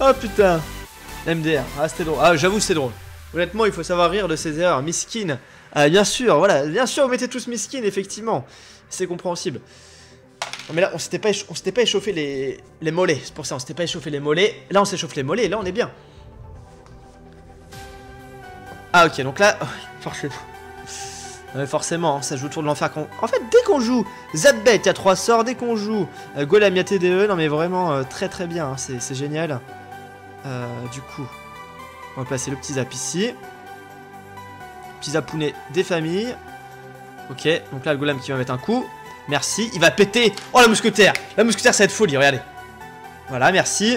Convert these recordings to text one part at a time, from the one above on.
Oh putain. MDR, ah c'était drôle. Ah j'avoue c'est drôle. Honnêtement il faut savoir rire de ses erreurs. Miskin. Bien sûr, voilà, bien sûr vous mettez tous miskin effectivement. C'est compréhensible. Non mais là on s'était pas échauffé les mollets. C'est pour ça on s'était pas échauffé les mollets. Là on s'échauffe les mollets et là on est bien. Ah ok donc là, forcément. Ouais, forcément, ça joue autour de l'enfer. En fait, dès qu'on joue Zapbet, il y a 3 sorts. Dès qu'on joue Golem, il y a TDE. Non, mais vraiment, très très bien. Hein, c'est génial. Du coup, on va placer le petit zap ici. Petit zapounet des familles. Ok, donc là, le golem qui va mettre un coup. Merci, il va péter. Oh, la mousquetaire. La mousquetaire, ça va être folie, regardez. Voilà, merci.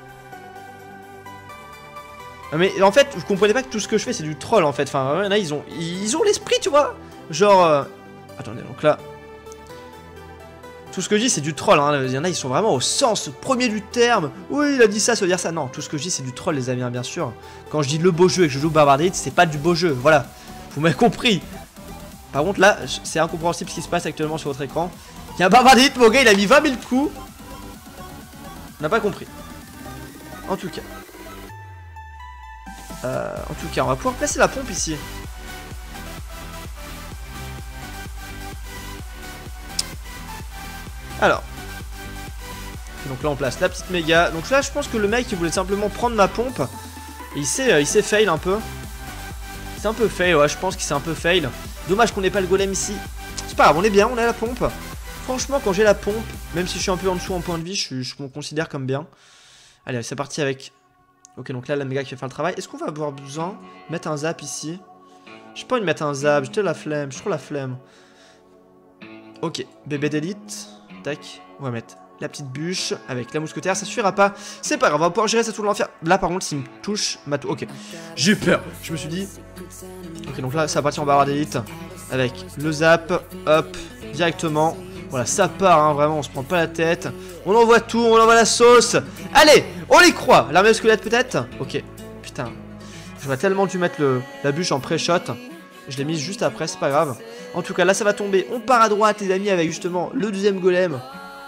Mais en fait, vous comprenez pas que tout ce que je fais c'est du troll en fait. Enfin, là ils ont l'esprit, tu vois. Genre, attendez, donc là, tout ce que je dis c'est du troll. Hein. Il y en a, ils sont vraiment au sens premier du terme. Oui, il a dit ça, ça veut dire ça. Non, tout ce que je dis c'est du troll, les amis, hein, bien sûr. Quand je dis le beau jeu et que je joue Barbardite, c'est pas du beau jeu. Voilà, vous m'avez compris. Par contre, là, c'est incompréhensible ce qui se passe actuellement sur votre écran. Il y a un Barbardite, mon gars, il a mis 20 000 coups. On n'a pas compris. En tout cas. On va pouvoir placer la pompe ici. Alors. Donc là, on place la petite méga. Donc là, je pense que le mec, il voulait simplement prendre ma pompe. Et il s'est fail un peu. C'est un peu fail, ouais, je pense qu'il s'est un peu fail. Dommage qu'on n'ait pas le golem ici. C'est pas grave, on est bien, on a la pompe. Franchement, quand j'ai la pompe, même si je suis un peu en dessous en point de vie, je me considère comme bien. Allez, c'est parti avec... Ok, donc là, la méga qui va faire le travail. Est-ce qu'on va avoir besoin de mettre un zap ici? J'ai pas envie de mettre un zap, j'ai la flemme, j'ai trop la flemme. Ok, bébé d'élite. Tac, on va mettre la petite bûche avec la mousquetaire. Ça suffira pas, c'est pas grave, on va pouvoir gérer ça tout l'enfer. Là, par contre, s'il me touche, ma touche. Ok, j'ai eu peur, je me suis dit. Ok, donc là, ça va partir en barre d'élite. Avec le zap, hop, directement. Voilà, ça part, hein, vraiment, on se prend pas la tête. On envoie tout, on envoie la sauce. Allez, on les croit. L'armée squelette peut-être. Ok, putain. J'aurais tellement dû mettre la bûche en pré-shot. Je l'ai mise juste après, c'est pas grave. En tout cas, là, ça va tomber. On part à droite, les amis, avec justement le deuxième golem.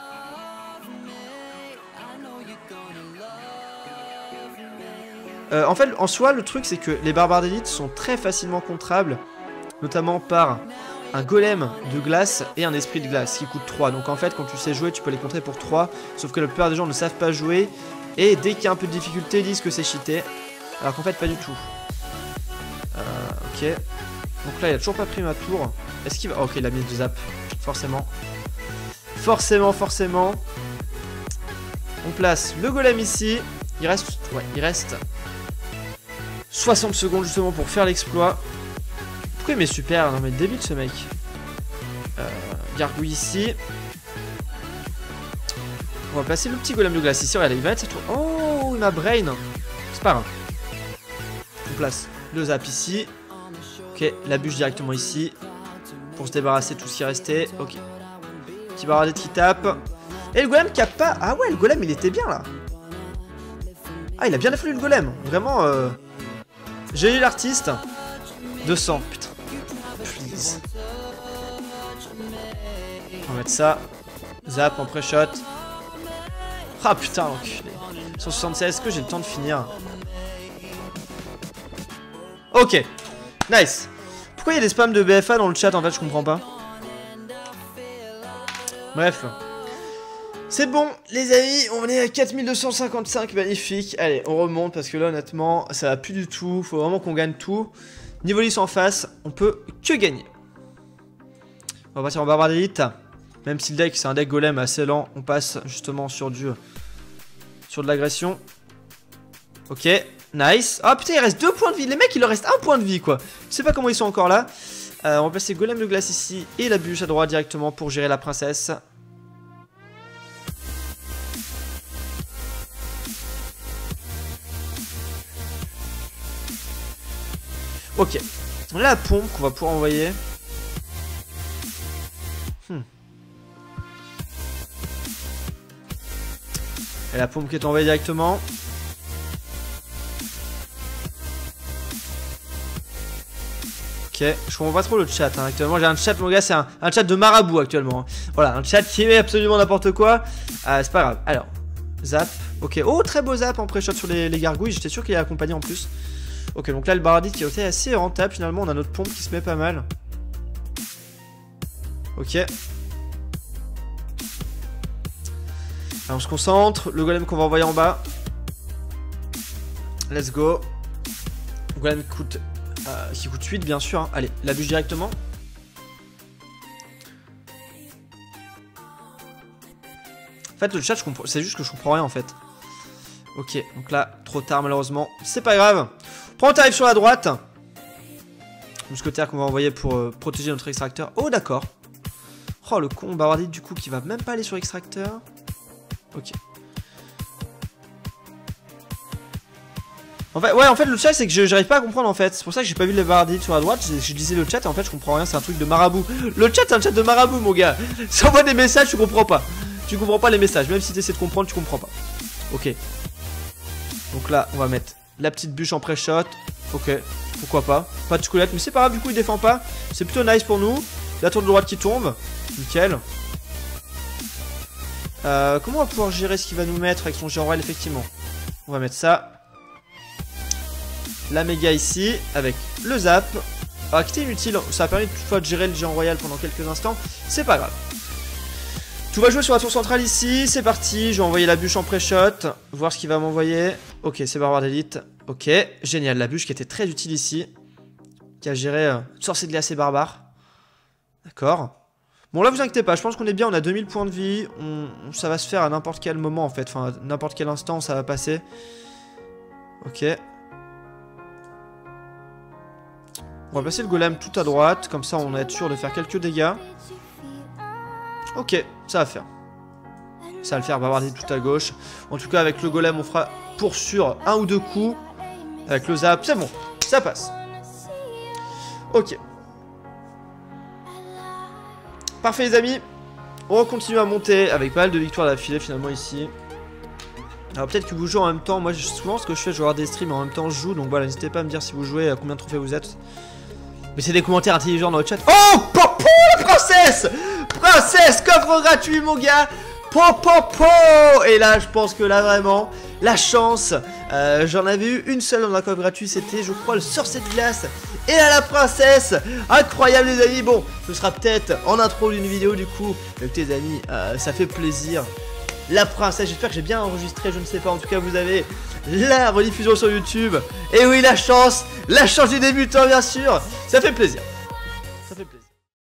En fait, en soi, le truc, c'est que les barbares d'élite sont très facilement contrables. Notamment par... un golem de glace et un esprit de glace qui coûte 3. Donc en fait quand tu sais jouer tu peux les contrer pour 3. Sauf que la plupart des gens ne savent pas jouer. Et dès qu'il y a un peu de difficulté ils disent que c'est cheaté. Alors qu'en fait pas du tout. Ok. Donc là il a toujours pas pris ma tour. Est-ce qu'il va... Oh, ok il a mis de zap. Forcément. Forcément. On place le golem ici. Il reste... Ouais il reste 60 secondes justement pour faire l'exploit. Pourquoi il met super? Non mais débile ce mec. Gargouille ici. On va placer le petit golem de glace ici. Regarde, il va mettre sa tour. Oh, il m'a brain. C'est pas grave. On place le zap ici. Ok, la bûche directement ici. Pour se débarrasser de tout ce qui restait. Ok. Petit baradette qui tape. Et le golem qui a pas... Ah ouais, le golem il était bien là. Ah, il a bien défendu le golem. Vraiment, j'ai eu l'artiste. 200, putain. Please. On va mettre ça. Zap en pré-shot. Ah putain, enculé. 176, est-ce que j'ai le temps de finir? Ok. Nice. Pourquoi il y a des spams de BFA dans le chat en fait, je comprends pas. Bref. C'est bon, les amis, on est à 4255, magnifique. Allez, on remonte parce que là, honnêtement, ça va plus du tout. Faut vraiment qu'on gagne tout. Niveau 10 en face, on peut que gagner. On va passer en barbare d'élite. Même si le deck, c'est un deck golem assez lent, on passe justement sur de l'agression. Ok, nice. Oh putain, il reste 2 points de vie. Les mecs, il leur reste 1 point de vie, quoi. Je sais pas comment ils sont encore là. On va passer golem de glace ici et la bûche à droite directement pour gérer la princesse. Ok, on a la pompe qu'on va pouvoir envoyer. Et la pompe qui est envoyée directement. Ok, je comprends pas trop le chat hein. Actuellement j'ai un chat mon gars, c'est un chat de marabout actuellement. Voilà, un chat qui est absolument n'importe quoi. C'est pas grave, alors, zap. Ok, oh très beau zap en pré-shot sur les gargouilles, j'étais sûr qu'il est accompagné en plus. Ok, donc là le Baradit qui est assez rentable finalement, on a notre pompe qui se met pas mal. Ok. Alors on se concentre, le golem qu'on va envoyer en bas. Let's go. Le golem qui coûte 8 bien sûr, hein. Allez, la bûche directement. En fait le chat, c'est juste que je comprends rien en fait. Ok, donc là, trop tard malheureusement. C'est pas grave. Prends tarif sur la droite. Mousquetaire qu'on va envoyer pour protéger notre extracteur. Oh d'accord. Oh le con, Baradit du coup qui va même pas aller sur extracteur. Ok. En fait, ouais, en fait le chat c'est que j'arrive pas à comprendre en fait. C'est pour ça que j'ai pas vu les Baradit sur la droite. Je disais le chat et en fait je comprends rien, c'est un truc de marabout. Le chat c'est un chat de marabout mon gars. Ça envoie des messages, tu comprends pas. Tu comprends pas les messages, même si tu essaies de comprendre, tu comprends pas. Ok. Donc là, on va mettre la petite bûche en pré-shot. Ok, pourquoi pas. Pas de squelette, mais c'est pas grave, du coup il défend pas. C'est plutôt nice pour nous. La tour de droite qui tombe. Nickel. Comment on va pouvoir gérer ce qu'il va nous mettre avec son géant royal, effectivement. On va mettre ça. La méga ici, avec le zap. Alors, qui était inutile, ça a permis toutefois de gérer le géant royal pendant quelques instants. C'est pas grave. Tout va jouer sur la tour centrale ici, c'est parti. Je vais envoyer la bûche en pré-shot, voir ce qu'il va m'envoyer. Ok, c'est barbare d'élite. Ok, génial, la bûche qui était très utile ici. Qui a géré sorcier de glace et barbare. D'accord. Bon là vous inquiétez pas, je pense qu'on est bien, on a 2000 points de vie. Ça va se faire à n'importe quel moment en fait. Enfin, n'importe quel instant ça va passer. Ok. On va passer le golem tout à droite, comme ça on va être sûr de faire quelques dégâts. Ok, ça va faire. Ça va le faire, bavarder tout à gauche. En tout cas avec le golem on fera pour sûr un ou deux coups. Avec le zap, c'est bon, ça passe. Ok. Parfait les amis. On continue à monter avec pas mal de victoires d'affilée finalement ici. Alors peut-être que vous jouez en même temps. Moi souvent ce que je fais, je regarde des streams et en même temps je joue. Donc voilà, n'hésitez pas à me dire si vous jouez, à combien de trophées vous êtes. Mettez des commentaires intelligents dans le chat. Oh Popo la princesse. Princesse, coffre gratuit mon gars. Popo. Et là je pense que là vraiment la chance, j'en avais eu une seule dans un coffre gratuit. C'était je crois le sorcier de glace. Et là la princesse. Incroyable les amis. Bon ce sera peut-être en intro d'une vidéo du coup. Mais tes amis ça fait plaisir. La princesse, j'espère que j'ai bien enregistré, je ne sais pas, en tout cas vous avez la rediffusion sur YouTube. Et oui la chance du débutant bien sûr, ça fait plaisir.